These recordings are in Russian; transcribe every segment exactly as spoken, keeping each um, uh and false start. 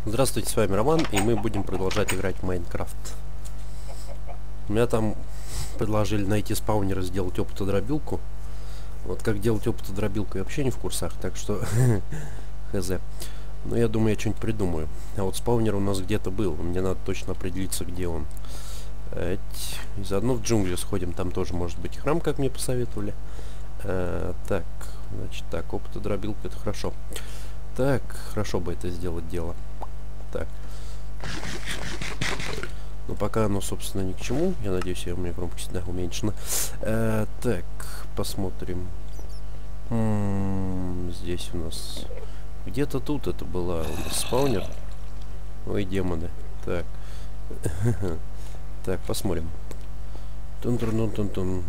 Здравствуйте, с вами Роман, и мы будем продолжать играть в Майнкрафт. Меня там предложили найти спаунер и сделать опытодробилку. Вот как делать опытодробилку я вообще не в курсах, так что хз. Но я думаю, я что-нибудь придумаю. А вот спаунер у нас где-то был, мне надо точно определиться, где он. Эть. И заодно в джунгли сходим, там тоже может быть храм, как мне посоветовали. А, так, значит так, опытодробилка это хорошо. Так, хорошо бы это сделать дело. Так. Ну, пока оно, собственно, ни к чему. Я надеюсь, я, у меня громкость, да, уменьшена. Э, так, посмотрим. М-м, здесь у нас... Где-то тут это была у нас спаунер. Ой, демоны. Так. Так, посмотрим. Тун-тун-тун-тун-тун.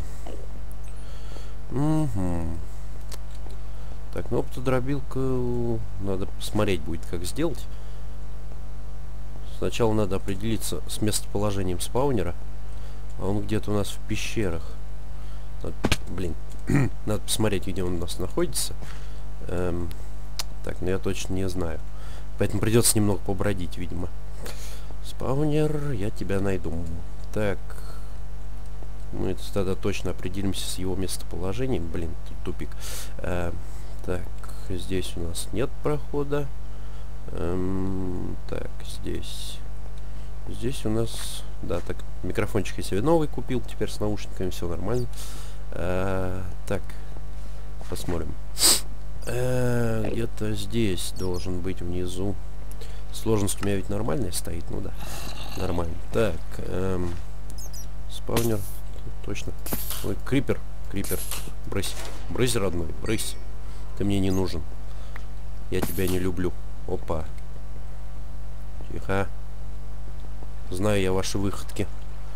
Угу. Так, ну, опытодробилку надо посмотреть будет, как сделать. Сначала надо определиться с местоположением спаунера. А он где-то у нас в пещерах. Надо, блин, надо посмотреть, где он у нас находится. Эм, так, ну я точно не знаю. Поэтому придется немного побродить, видимо. Спаунер, я тебя найду. Так. Мы тогда точно определимся с его местоположением. Блин, тут тупик. Э, так, здесь у нас нет прохода. Эм, так, здесь. Здесь у нас... Да, так, микрофончик я себе новый купил. Теперь с наушниками все нормально. Э, так, посмотрим. Э, где-то здесь должен быть внизу. Сложность у меня ведь нормальная стоит. Ну да, нормально. Так, эм, спаунер. Точно. Ой, крипер. Крипер. Брысь. Брысь, родной. Брысь. Ты мне не нужен. Я тебя не люблю. Опа. Тихо. Знаю я ваши выходки.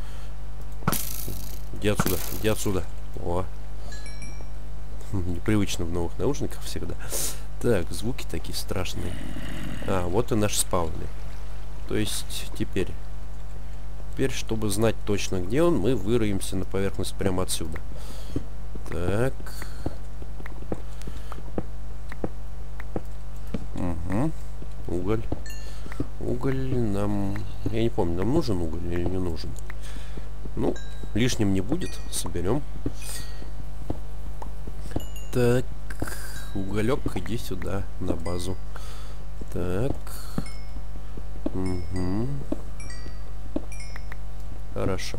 Иди отсюда. Иди отсюда. О. Непривычно в новых наушниках всегда. Так, звуки такие страшные. А, вот и наш спаунер. То есть теперь... Теперь, чтобы знать точно, где он, мы выроемся на поверхность прямо отсюда. Так. Угу. Уголь. Уголь нам... Я не помню, нам нужен уголь или не нужен. Ну, лишним не будет. Соберем. Так. Уголек, иди сюда, на базу. Так. Угу. Хорошо.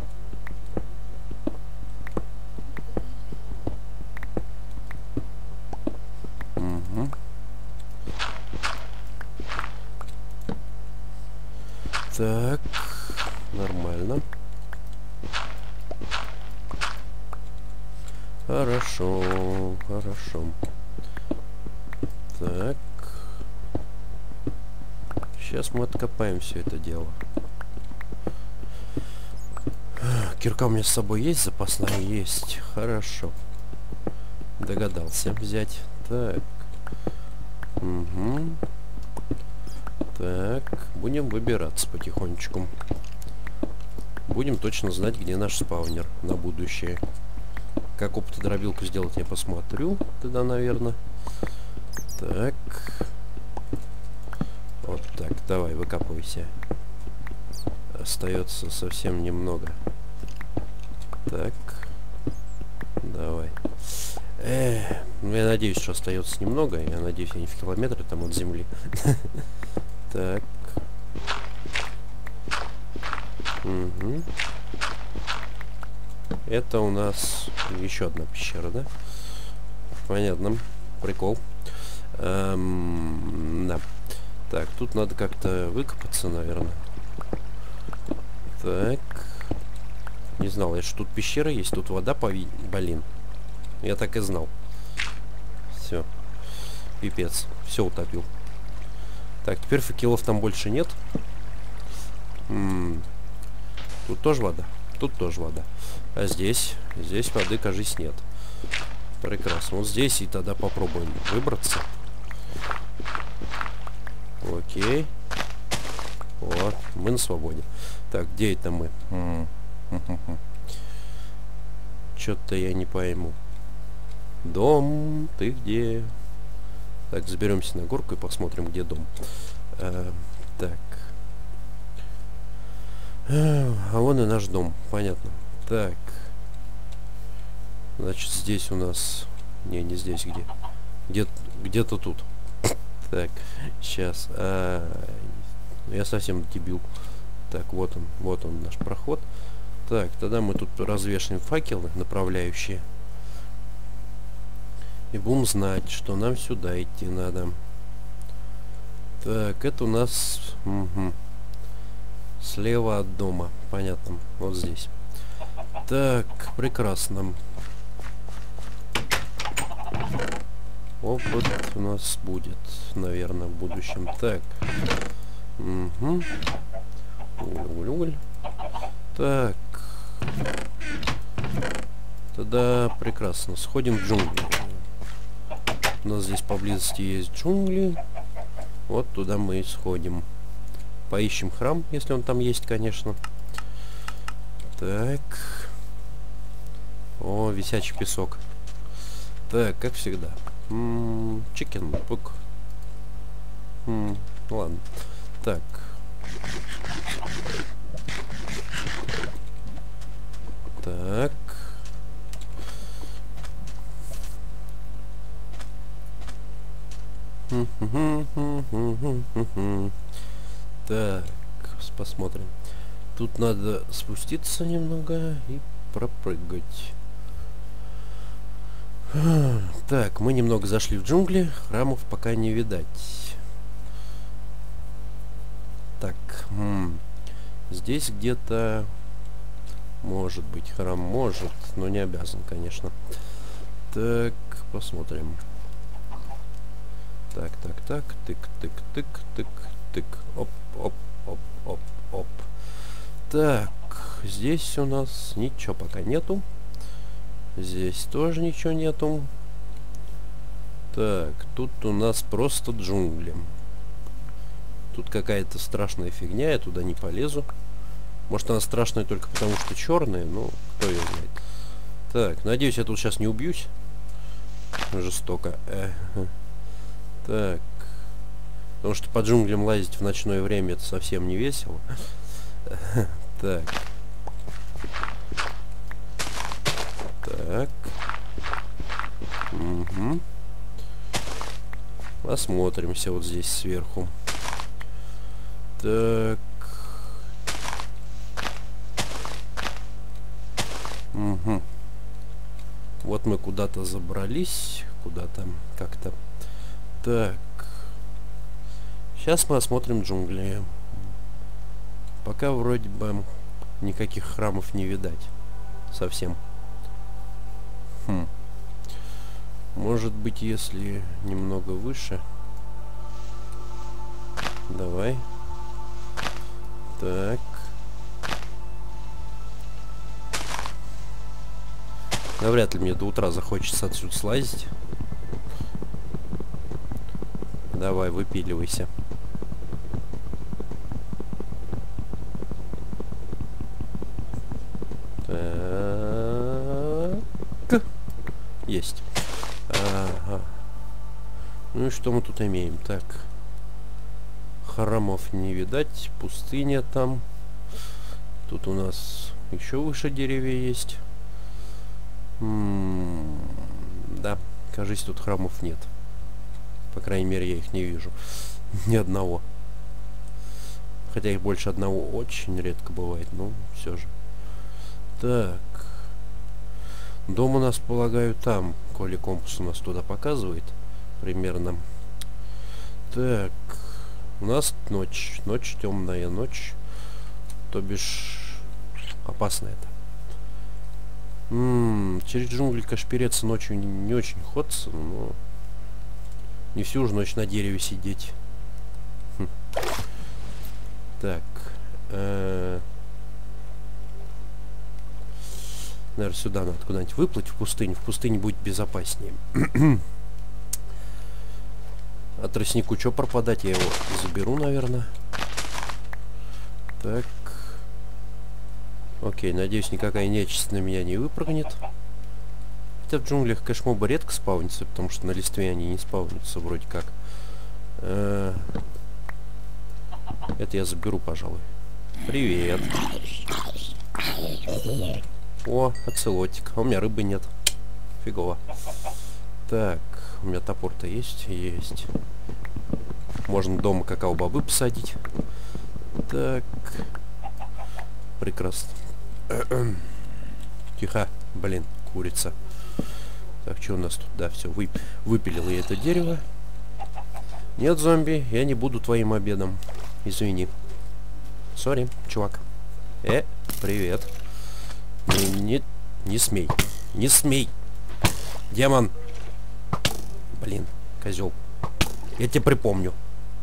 Угу. Так, нормально. Хорошо, хорошо. Так. Сейчас мы откопаем все это дело. Кирка у меня с собой есть, запасная есть. Хорошо. Догадался взять. Так. Угу. Так, будем выбираться потихонечку. Будем точно знать, где наш спаунер на будущее. Как опытодробилку сделать, я посмотрю тогда, наверное. Так. Вот так, давай, выкапывайся. Остается совсем немного. Так. Давай. Эх, ну я надеюсь, что остается немного. Я надеюсь, я не в километре там от земли. Так. Угу. Это у нас еще одна пещера, да? Понятно. Прикол. Эм, да. Так, тут надо как-то выкопаться, наверное. Так. Не знал я, что тут пещера есть. Тут вода пови... Блин. Я так и знал. Все. Пипец. Все утопил. Так, теперь факелов там больше нет. М-м. Тут тоже вода. Тут тоже вода. А здесь? Здесь воды, кажись, нет. Прекрасно. Вот здесь и тогда попробуем выбраться. Окей. Вот. Мы на свободе. Так, где это мы? Что-то я не пойму. Дом, ты где? Так, заберемся на горку и посмотрим, где дом. Э, так. А вон и наш дом, понятно. Так. Значит, здесь у нас... Не, не здесь, где? Где где-то тут. Так, сейчас. А, я совсем дебил. Так, вот он, вот он наш проход. Так, тогда мы тут развешиваем факелы направляющие. И будем знать, что нам сюда идти надо. Так, это у нас... Угу. Слева от дома. Понятно. Вот здесь. Так, прекрасно. Опыт у нас будет, наверное, в будущем. Так. Угу. Уль-уль-уль. Так. Тогда прекрасно. Сходим в джунгли. У нас здесь поблизости есть джунгли. Вот туда мы и сходим. Поищем храм, если он там есть, конечно. Так. О, висячий песок. Так, как всегда. Чикен, пук. Ладно. Так. Так. Так, посмотрим. Тут надо спуститься немного и пропрыгать. Так, мы немного зашли в джунгли. Храмов пока не видать. Так, м-м. Здесь где-то может быть храм, может, но не обязан, конечно. Так, посмотрим. Так, так, так, тык, тык, тык, тык, тык, оп, оп, оп, оп, оп. Так, здесь у нас ничего пока нету. Здесь тоже ничего нету. Так, тут у нас просто джунгли. Тут какая-то страшная фигня, я туда не полезу. Может, она страшная только потому, что черная, но кто ее знает. Так, надеюсь, я тут сейчас не убьюсь. Жестоко. Э -э. Так. Потому что по джунглям лазить в ночное время это совсем не весело. Так. Так. Угу. Осмотримся вот здесь сверху. Так. Угу. Вот мы куда-то забрались. Куда-то как-то. Так. Сейчас мы осмотрим джунгли. Пока вроде бы никаких храмов не видать. Совсем. Хм. Может быть, если немного выше. Давай. Так. Навряд ли мне до утра захочется отсюда слазить. Давай, выпиливайся. Так. Есть. Ага. Ну и что мы тут имеем? Так. Храмов не видать. Пустыня там. Тут у нас еще выше деревья есть. М-м- да, кажется, тут храмов нет. По крайней мере, я их не вижу. Ни одного. Хотя их больше одного очень редко бывает, но все же. Так. Дом у нас, полагаю, там. Коли компас у нас туда показывает. Примерно. Так. У нас ночь. Ночь, темная ночь. То бишь... Опасно это. М-м, через джунгли, конечно, переться ночью не, не очень хочется, но... Не всю же ночь на дереве сидеть. Хм. Так. Э-э- Наверное, сюда надо куда-нибудь выплыть в пустыню. В пустыне будет безопаснее. А тростнику что пропадать? Я его заберу, наверное. Так. Окей, надеюсь, никакая нечисть на меня не выпрыгнет. Хотя в джунглях, конечно, мобы редко спавнятся, потому что на листве они не спавнятся вроде как. Э-э- Это я заберу, пожалуй. Привет. О, оцелотик. А у меня рыбы нет. Фигово. Так, у меня топор-то есть? Есть. Можно дома какао-бобы посадить. Так. Прекрасно. Тихо. Блин, курица. Так, что у нас тут? Да, все, вып выпилил я это дерево. Нет, зомби, я не буду твоим обедом. Извини. Сори, чувак. Э, привет. Не, не, не смей. Не смей. Демон. Блин, козел. Я тебе припомню.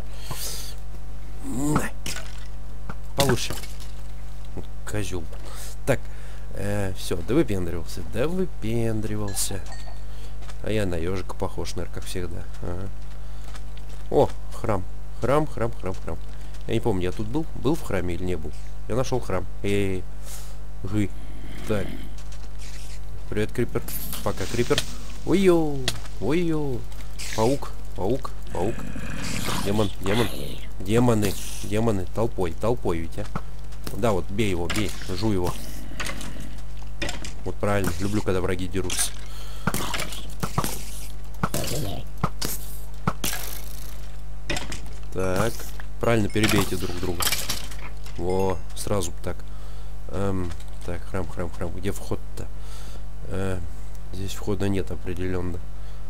Получше. Козел. Так, э, все, да выпендривался. Да выпендривался. А я на ежика похож, наверное, как всегда. Ага. О, храм. Храм, храм, храм, храм. Я не помню, я тут был? Был в храме или не был? Я нашел храм. Эй, гы. Так. Привет, крипер. Пока, крипер. Ой-ё, ой-ё. Паук, паук, паук. Демон, демон. Демоны, демоны. Толпой, толпой ведь, а. Да, вот, бей его, бей. Жуй его. Вот правильно. Люблю, когда враги дерутся. Так. Правильно, перебейте друг друга. Во, сразу так. Эм, так, храм, храм, храм. Где вход-то? Э, здесь входа нет определенно.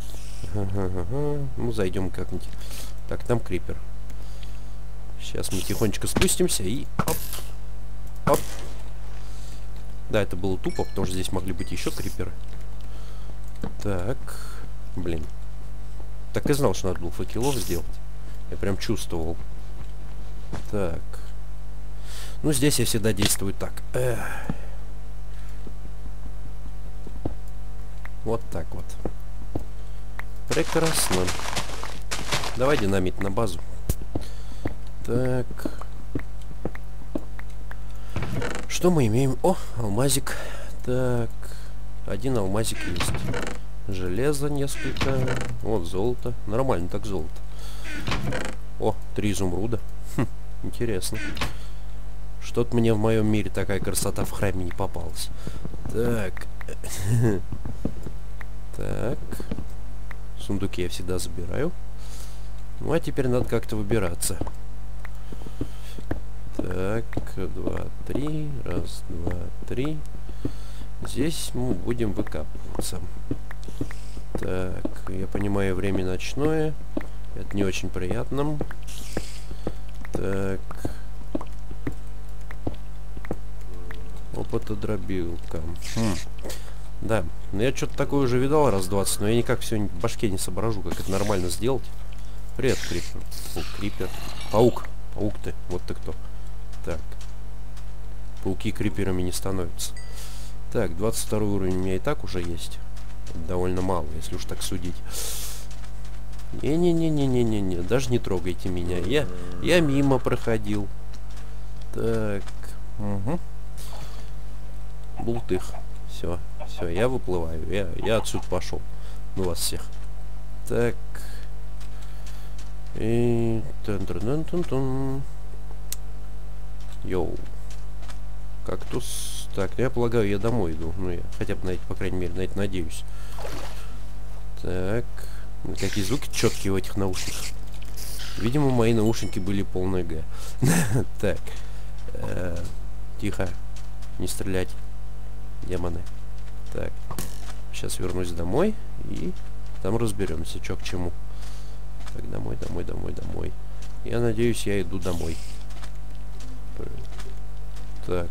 Ну, зайдем как-нибудь. Так, там крипер. Сейчас мы тихонечко спустимся и... Оп. Оп. Да, это было тупо, потому что здесь могли быть еще криперы. Так. Блин. Так и знал, что надо было факелов сделать. Я прям чувствовал. Так. Ну, здесь я всегда действую так. Эх. Вот так вот. Прекрасно. Давай динамит на базу. Так. Что мы имеем? О, алмазик. Так. Один алмазик есть. Железо несколько. Вот золото. Нормально так золото. О, три изумруда. Хм, интересно. Что-то мне в моем мире такая красота в храме не попалась. Так. Так. Сундуки я всегда забираю. Ну, а теперь надо как-то выбираться. Так, два, три. Раз, два, три. Здесь мы будем выкапываться. Так, я понимаю, время ночное. Это не очень приятно. Так. Опытодробилка. Хм. Да, но я что-то такое уже видал раз двадцать, но я никак все в башке не соображу, как это нормально сделать. Привет, крипер. О, крипер. Паук. Паук ты. Вот ты кто. Так. Пауки криперами не становятся. Так, двадцать второй уровень у меня и так уже есть. Это довольно мало, если уж так судить. Не-не-не-не-не-не-не. Даже не трогайте меня. Я, я мимо проходил. Так. Угу. Бултых. Все. Все, я выплываю. Я, я отсюда пошел. Ну вас всех. Так. И... Тун-тун-тун-тун-тун. Йоу. Кактус. Так, я полагаю, я домой иду. Ну, я хотя бы, на это, по крайней мере, на это надеюсь. Так. Какие звуки четкие в этих наушниках. Видимо, мои наушники были полные г. Так. Тихо. Не стрелять. Демоны. Так. Сейчас вернусь домой и там разберемся, что к чему. Так, домой, домой, домой, домой. Я надеюсь, я иду домой. Так.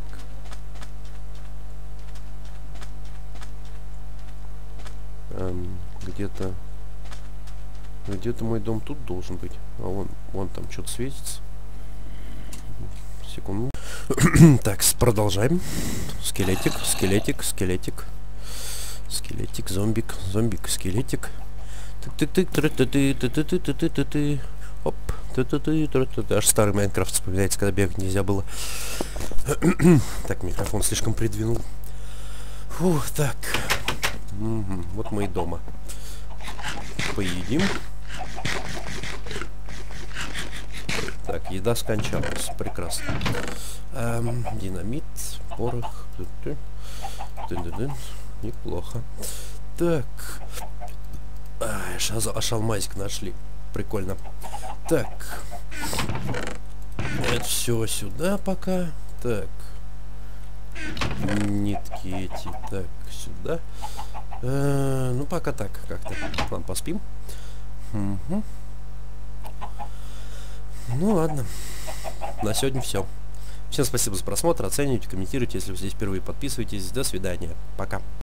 Эм, где-то... Где-то мой дом тут должен быть. А вон, вон там что-то светится. Секунду. Так, продолжаем. Скелетик, скелетик, скелетик. Скелетик, зомбик, зомбик, скелетик. Ты-ты-ты-ты-ты-ты-ты-ты-ты-ты-ты. Оп. Ты-ты-ты-ты-ты-ты. Аж старый Майнкрафт вспоминается, когда бегать нельзя было. Так, микрофон слишком придвинул. Фух, так. Угу, вот мы и дома. Поедим. Так, еда скончалась. Прекрасно. Эм, динамит, порох. Тын-тын-тын. Неплохо. Так. Ай, шаз- аж алмазик нашли. Прикольно. Так. Это все сюда пока. Так. Нитки эти. Так, сюда. Э, ну, пока так как-то. Ладно, поспим. Угу. Ну, ладно. На сегодня все. Всем спасибо за просмотр. Оценивайте, комментируйте. Если вы здесь впервые, подписывайтесь. До свидания. Пока.